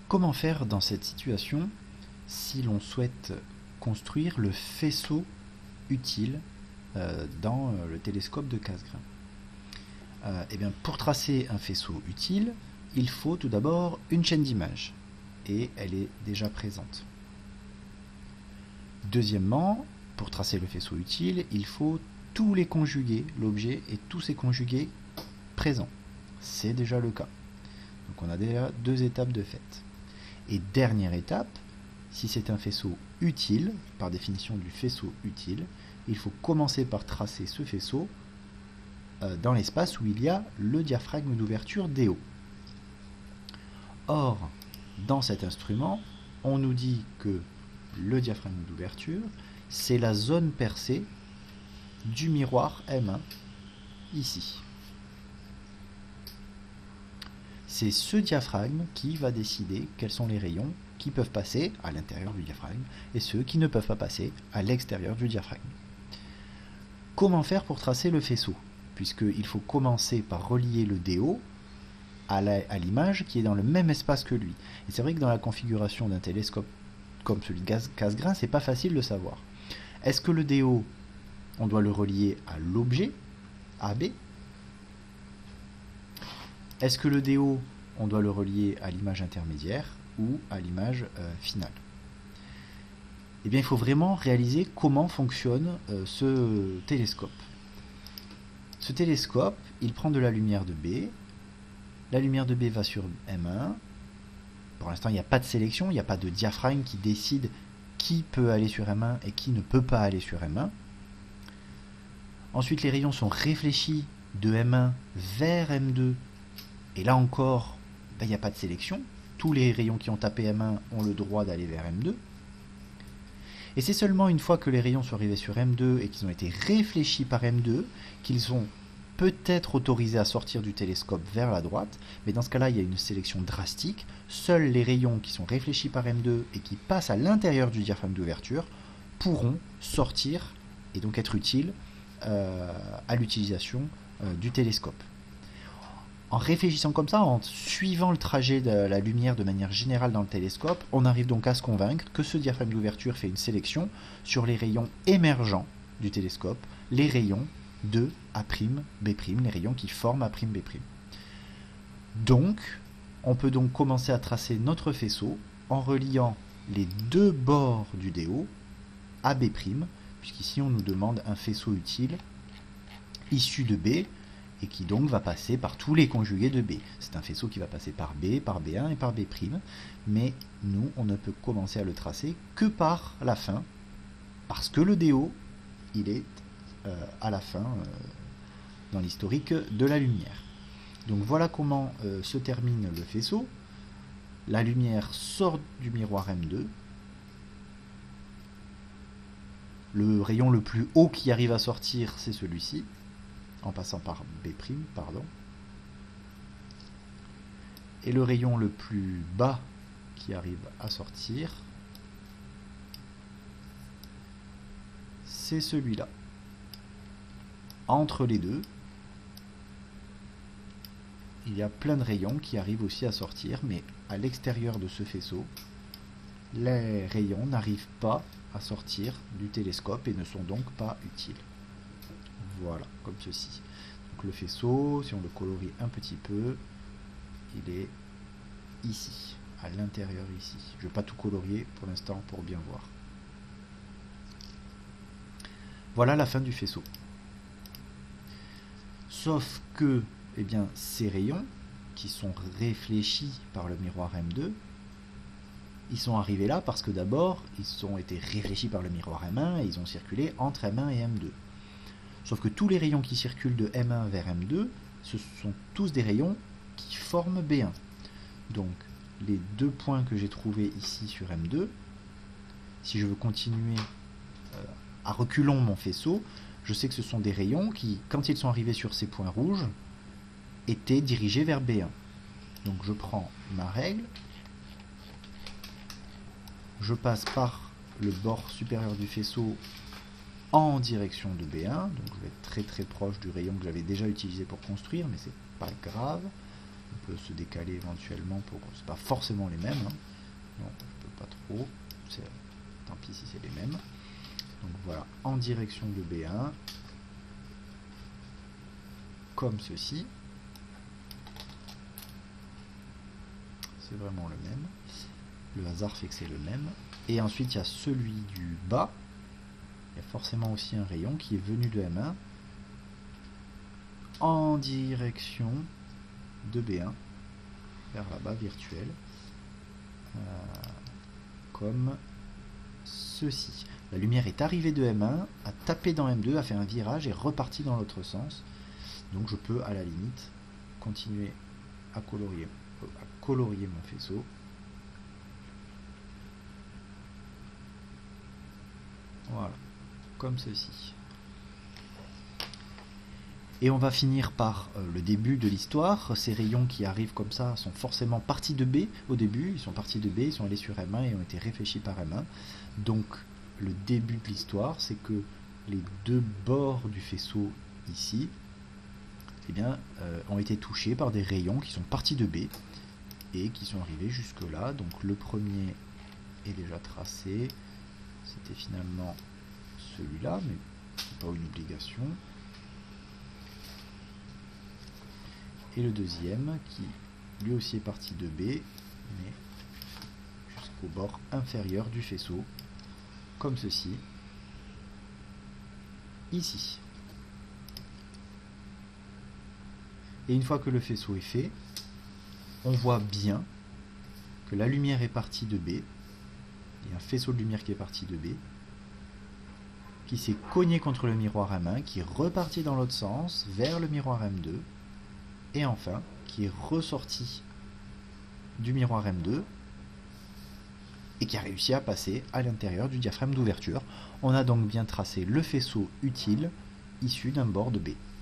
Comment faire dans cette situation si l'on souhaite construire le faisceau utile dans le télescope de Cassegrain? Eh bien, pour tracer un faisceau utile, il faut tout d'abord une chaîne d'images, et elle est déjà présente. Deuxièmement, pour tracer le faisceau utile, il faut tous les conjugués, l'objet et tous ses conjugués présents. C'est déjà le cas. Donc on a déjà 2 étapes de fait. Et dernière étape, si c'est un faisceau utile, par définition du faisceau utile, il faut commencer par tracer ce faisceau dans l'espace où il y a le diaphragme d'ouverture DO. Or, dans cet instrument, on nous dit que le diaphragme d'ouverture, c'est la zone percée du miroir M1, ici. C'est ce diaphragme qui va décider quels sont les rayons qui peuvent passer à l'intérieur du diaphragme et ceux qui ne peuvent pas passer à l'extérieur du diaphragme. Comment faire pour tracer le faisceau? Puisqu'il faut commencer par relier le DO à l'image qui est dans le même espace que lui. Et c'est vrai que dans la configuration d'un télescope comme celui de Cassegrain, c'est pas facile de savoir. Est-ce que le DO, on doit le relier à l'objet, AB? Est-ce que le DO, on doit le relier à l'image intermédiaire ou à l'image finale? Eh bien, il faut vraiment réaliser comment fonctionne ce télescope. Ce télescope, il prend de la lumière de B. La lumière de B va sur M1. Pour l'instant, il n'y a pas de sélection, il n'y a pas de diaphragme qui décide qui peut aller sur M1 et qui ne peut pas aller sur M1. Ensuite, les rayons sont réfléchis de M1 vers M2. Et là encore, il n'y a pas de sélection. Tous les rayons qui ont tapé M1 ont le droit d'aller vers M2. Et c'est seulement une fois que les rayons sont arrivés sur M2 et qu'ils ont été réfléchis par M2 qu'ils sont peut-être autorisés à sortir du télescope vers la droite, mais dans ce cas-là, il y a une sélection drastique. Seuls les rayons qui sont réfléchis par M2 et qui passent à l'intérieur du diaphragme d'ouverture pourront sortir et donc être utiles à l'utilisation du télescope. En réfléchissant comme ça, en suivant le trajet de la lumière de manière générale dans le télescope, on arrive donc à se convaincre que ce diaphragme d'ouverture fait une sélection sur les rayons émergents du télescope, les rayons de A'B', les rayons qui forment A'B'. Donc, on peut donc commencer à tracer notre faisceau en reliant les 2 bords du DO, AB', puisqu'ici on nous demande un faisceau utile issu de B, et qui donc va passer par tous les conjugués de B. C'est un faisceau qui va passer par B, par B1 et par B', mais nous, on ne peut commencer à le tracer que par la fin, parce que le DO, il est à la fin dans l'historique de la lumière. Donc voilà comment se termine le faisceau. La lumière sort du miroir M2. Le rayon le plus haut qui arrive à sortir, c'est celui-ci, en passant par B', pardon. Et le rayon le plus bas qui arrive à sortir, c'est celui-là. Entre les deux, il y a plein de rayons qui arrivent aussi à sortir, mais à l'extérieur de ce faisceau, les rayons n'arrivent pas à sortir du télescope et ne sont donc pas utiles. Voilà, comme ceci. Donc le faisceau, si on le colorie un petit peu, il est ici, à l'intérieur ici. Je ne vais pas tout colorier pour l'instant pour bien voir. Voilà la fin du faisceau. Sauf que, eh bien, ces rayons, qui sont réfléchis par le miroir M2, ils sont arrivés là parce que d'abord, ils ont été réfléchis par le miroir M1 et ils ont circulé entre M1 et M2. Sauf que tous les rayons qui circulent de M1 vers M2, ce sont tous des rayons qui forment B1. Donc, les 2 points que j'ai trouvés ici sur M2, si je veux continuer à reculons mon faisceau, je sais que ce sont des rayons qui, quand ils sont arrivés sur ces points rouges, étaient dirigés vers B1. Donc je prends ma règle, je passe par le bord supérieur du faisceau en direction de B1, donc je vais être très très proche du rayon que j'avais déjà utilisé pour construire, mais c'est pas grave. peut se décaler éventuellement pour... C'est pas forcément les mêmes. Hein. Non, je peux pas trop. Tant pis si c'est les mêmes. Donc voilà, en direction de B1. Comme ceci. C'est vraiment le même. Le hasard fait que c'est le même. Et ensuite, il y a celui du bas. Il y a forcément aussi un rayon qui est venu de M1 en direction de B1 vers là-bas virtuel. Comme ceci. La lumière est arrivée de M1, a tapé dans M2, a fait un virage et reparti dans l'autre sens. Donc je peux à la limite continuer à colorier mon faisceau. Voilà, comme ceci. Et on va finir par le début de l'histoire. Ces rayons qui arrivent comme ça sont forcément partis de B au début. Ils sont partis de B, ils sont allés sur M1 et ont été réfléchis par M1. Donc le début de l'histoire, c'est que les deux bords du faisceau ici eh bien, ont été touchés par des rayons qui sont partis de B et qui sont arrivés jusque là. Donc le premier est déjà tracé. C'était finalement celui-là, mais c'est pas une obligation. Et le deuxième qui lui aussi est parti de B, mais jusqu'au bord inférieur du faisceau, comme ceci, ici. Et une fois que le faisceau est fait, on voit bien que la lumière est partie de B. Il y a un faisceau de lumière qui est parti de B, qui s'est cogné contre le miroir M1, qui est reparti dans l'autre sens, vers le miroir M2, et enfin, qui est ressorti du miroir M2, et qui a réussi à passer à l'intérieur du diaphragme d'ouverture. On a donc bien tracé le faisceau utile, issu d'un bord de B.